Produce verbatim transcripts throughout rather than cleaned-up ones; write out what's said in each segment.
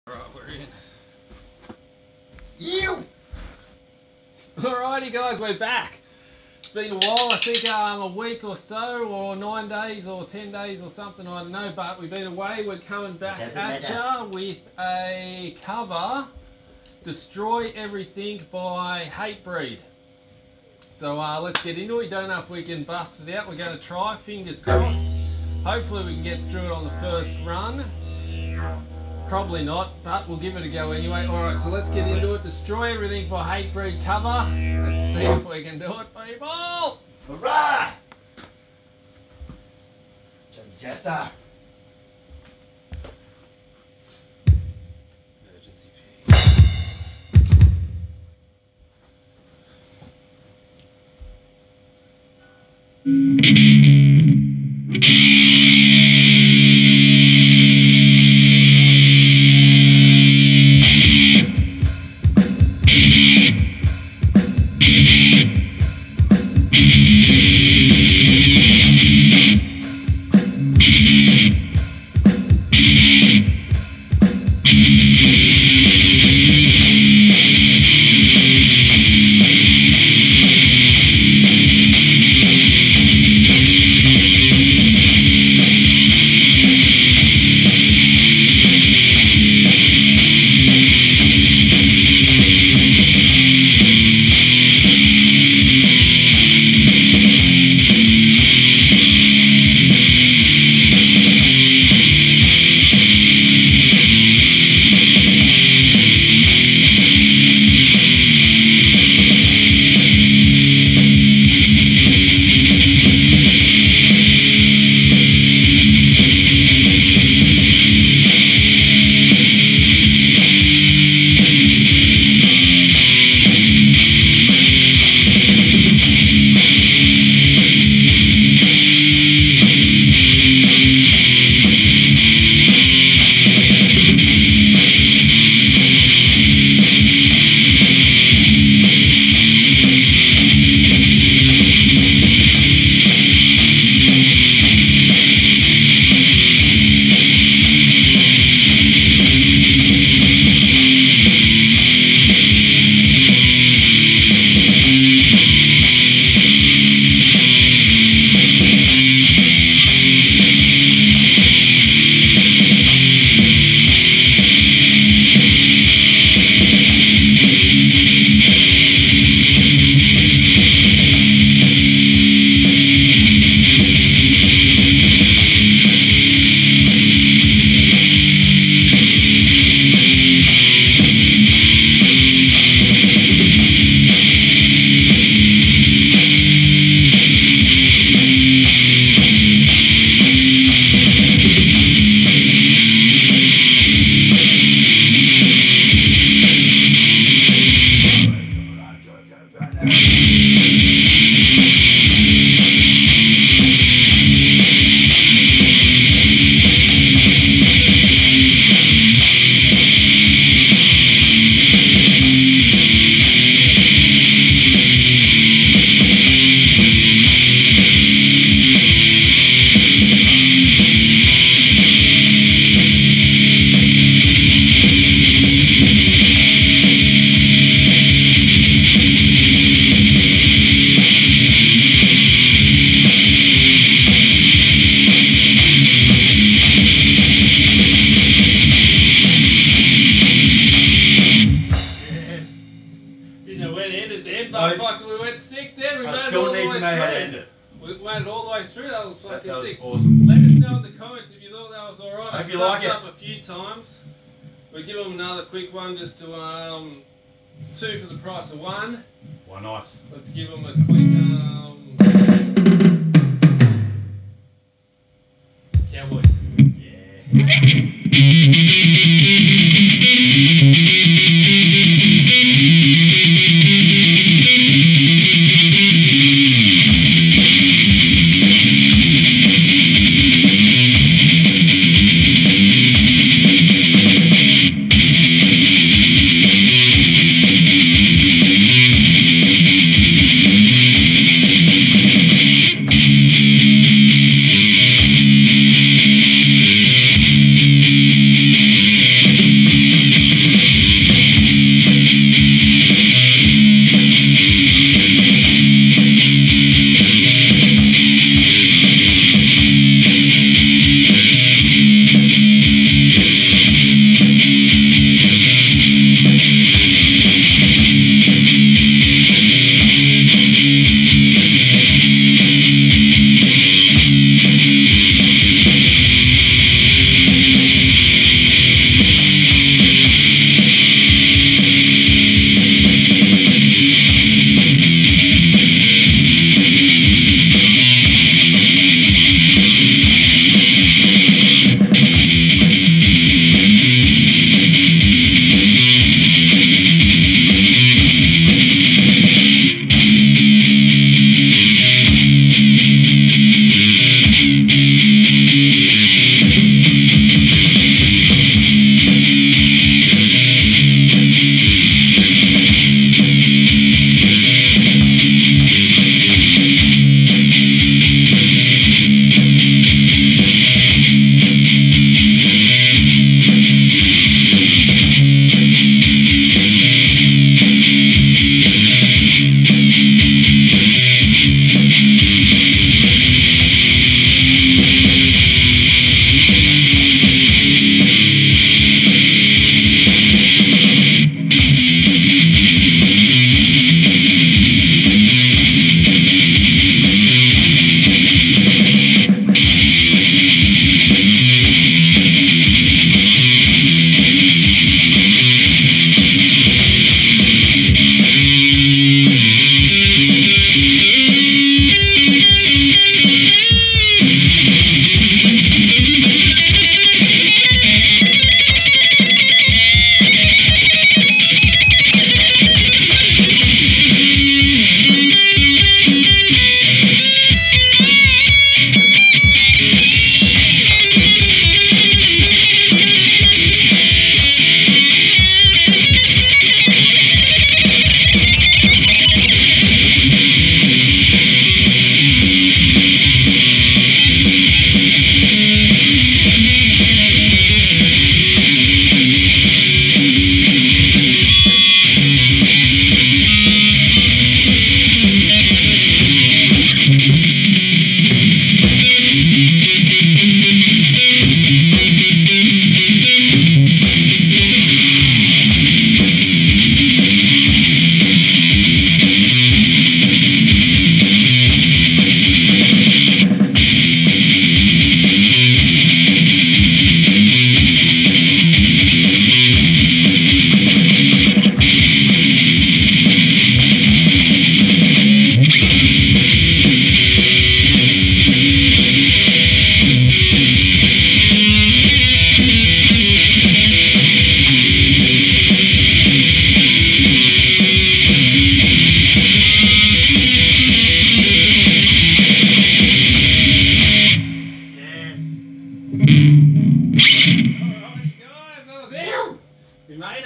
Alright, we're in. You! Alrighty guys, we're back. It's been a while, I think um, a week or so, or nine days, or ten days or something, I don't know, but we've been away. We're coming back at ya with a cover, Destroy Everything by Hatebreed. So uh, let's get into it. You don't know if we can bust it out. We're going to try, fingers crossed. Hopefully we can get through it on the first run. Probably not, but we'll give it a go anyway. Alright, so let's get into it. Destroy Everything by Hatebreed cover. Let's see if we can do it, people! Hurrah! Johnny Jester. Emergency P. We went all the way through, that was fucking that was sick. Awesome. Let us know in the comments if you thought that was alright. I hope you like it. up a few times. We'll give them another quick one just to, um, two for the price of one. Why not? Let's give them a quick, um, Cowboys.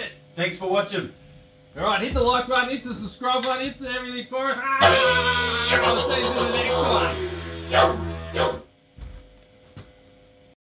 it. Thanks for watching. Alright, hit the like button, hit the subscribe button, hit the everything for us. Ah, I'll see you in the next one.